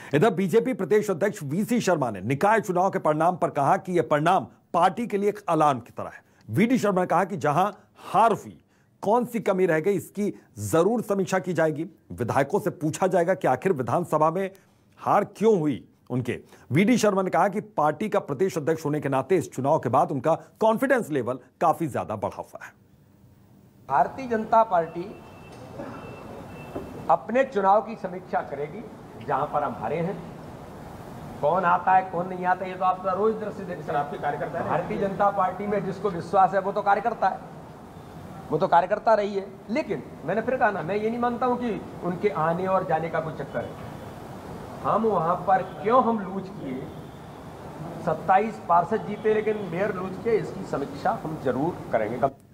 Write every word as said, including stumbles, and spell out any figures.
इधर बीजेपी प्रदेश अध्यक्ष वीसी शर्मा ने निकाय चुनाव के परिणाम पर कहा कि यह परिणाम पार्टी के लिए एक अलार्म की तरह है। वीडी शर्मा ने कहा कि जहां हार हुई, कौन सी कमी रह गई, इसकी जरूर समीक्षा की जाएगी। विधायकों से पूछा जाएगा कि आखिर विधानसभा में हार क्यों हुई उनके। वीडी शर्मा ने कहा कि पार्टी का प्रदेश अध्यक्ष होने के नाते इस चुनाव के बाद उनका कॉन्फिडेंस लेवल काफी ज्यादा बढ़ा हुआ है। भारतीय जनता पार्टी अपने चुनाव की समीक्षा करेगी। जहां पर हम हारे हैं, कौन आता है कौन नहीं आता, ये तो आप रोज दृश्य देख सर आपके कार्यकर्ता है। भारतीय जनता पार्टी में जिसको विश्वास है वो तो कार्यकर्ता है, वो तो कार्यकर्ता रही है। लेकिन मैंने फिर कहा ना, मैं ये नहीं मानता हूं कि उनके आने और जाने का कोई चक्कर है। हम वहां पर क्यों हम लूज किए, सत्ताईस पार्षद जीते लेकिन मेयर लूज किए, इसकी समीक्षा हम जरूर करेंगे।